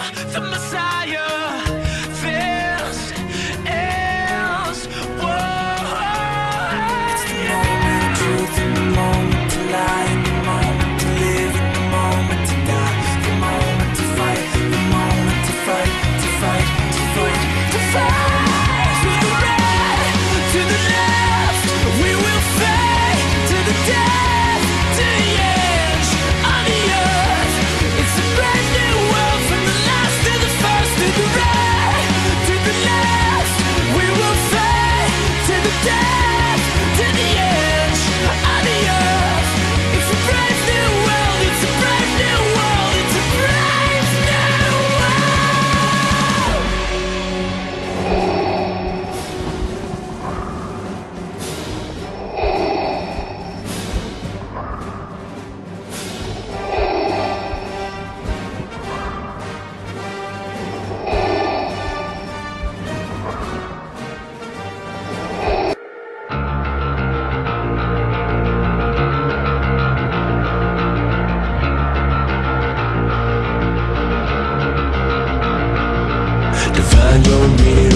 the Messiah. This is war. It's the moment of truth and the moment to lie, and the moment to live and the moment to die, the moment to fight, the moment to fight, to fight, to fight, to fight. To the right, to the left, we will fade to the death, to the edge of the earth. It's a brand new world from the last to the first. To the right, to the left, we will fade to the death, to the edge of the earth. It's a brave new world, it's a brave new world, it's a brave new world. Define your meaning.